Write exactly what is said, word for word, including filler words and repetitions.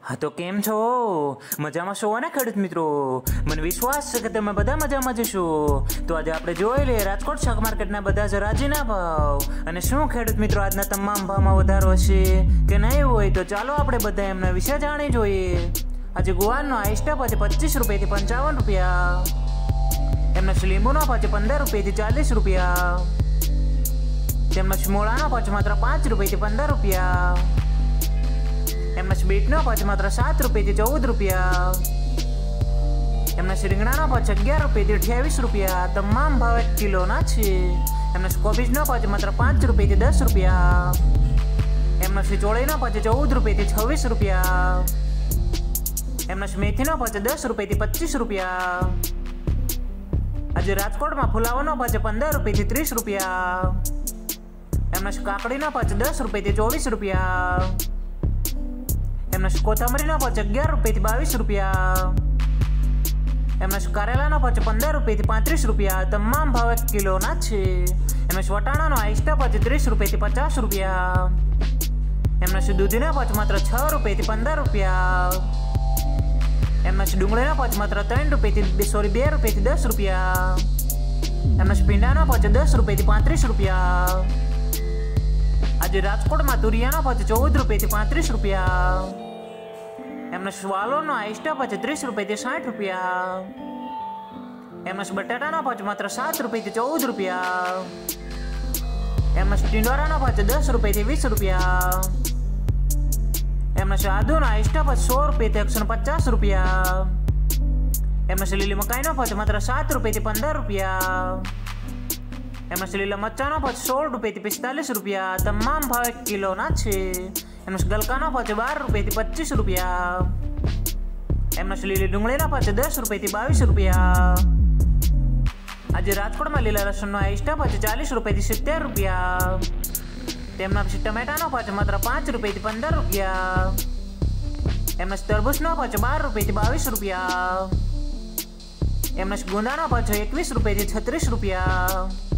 हाँ तो केम छो मजामां छो ने खेडूत मित्रों। મને વિશ્વાસ છે કે તમે બધા મજામાં જ છો। તો આજે આપણે જોઈ લઈએ રાજકોટ શાક માર્કેટના બધા જ રાજીના ભાવ અને શું ખેડૂત મિત્રો આજના તમામ ભાવમાં વધારો હશે કે નહીં હોય। તો ચાલો આપણે બધા એમના વિશે જાણી જોઈએ। આજે ગુવારનો આઈસ્ટા પાછે પચીસ રૂપિયાથી પંચાવન રૂપિયા, એમના લીંબુનો પાછે પંદર રૂપિયાથી ચાલીસ રૂપિયા, તેમના મૂળાનો પાછે માત્ર પાંચ રૂપિયાથી પંદર રૂપિયા, એમના બીટનો પાછે માત્ર સાત રૂપિયાથી ચૌદ રૂપિયા, એમના રીંગણાનો પાછે અગિયાર રૂપિયાથી અઠ્યાવીસ રૂપિયા। તમામ ભાવ એક કિલોના છે। એમના કોબીજનો પાછે માત્ર પાંચ રૂપિયાથી દસ રૂપિયા, એમના ચોળીનો પાછે ચૌદ રૂપિયાથી છવ્વીસ રૂપિયા, એમના મેથીનો પાછે દસ રૂપિયાથી પચીસ રૂપિયા। આજે રાજકોટમાં ફુલાવાનો પાછે પંદર રૂપિયાથી ત્રીસ રૂપિયા, એમના કાકડીનો પાછે દસ રૂપિયાથી ચોવીસ રૂપિયા, એમના કોથમરીનો પાછે અગિયાર રૂપિયાથી બાવીસ રૂપિયા, એમના કારેલાનો પાછે પંદર રૂપિયાથી પાંત્રીસ રૂપિયા। તમામ ભાવ એક કિલોના છે। એમના વટાણાનો આઈસ્ટા પાછે ત્રીસ રૂપિયાથી પચાસ રૂપિયા, એમના દૂધીનો પાછે માત્ર છ રૂપિયાથી પંદર રૂપિયા, એમના ડુંગળીનો પાછે માત્ર ત્રણ રૂપિયાથી સોરી બે રૂપિયાથી દસ રૂપિયા, એમના ભીંડાનો પાછે દસ રૂપિયાથી પાંત્રીસ રૂપિયા। આજે રાજકોટમાં તુરિયાનો પાછે ચૌદ રૂપિયાથી પાંત્રીસ રૂપિયા, એમના વાલોનો આઈસ્ટા પાછે ત્રીસ રૂપિયાથી સાઠ રૂપિયા, એમના બટાટાનો પાછે માત્ર સાત રૂપિયાથી ચૌદ રૂપિયા, એમના ટીંડોરાનો પાછે દસ રૂપિયાથી વીસ રૂપિયા, એમના આદુનો આઈસ્ટા પાછે સો રૂપિયાથી એકસો પચાસ રૂપિયા, એમના લીલી મકાઈનો પાછે માત્ર સાત રૂપિયાથી પંદર રૂપિયા, એમના લીલા મરચાનો પાછે સોળ રૂપિયાથી પિસ્તાલીસ રૂપિયા। તમામ ભાવ એક કિલોના છે। એમના ગલકાનો પાછે બાર રૂપિયાથી પચીસ રૂપિયા, એમના લીલી ડુંગળીના પાછે દસ રૂપિયાથી બાવીસ રૂપિયા। આજે રાજકોટમાં લીલા લસણનો આઈસ્ટા પાછે ચાલીસ રૂપિયાથી સિત્તેર રૂપિયા, તેમના પછી ટમેટાનો પાછે માત્ર પાંચ રૂપિયાથી પંદર રૂપિયા, એમના તરબૂચનો પાછે બાર રૂપિયાથી બાવીસ રૂપિયા, એમના ગુંદાનો પાછો એકવીસ રૂપિયાથી છત્રીસ રૂપિયા।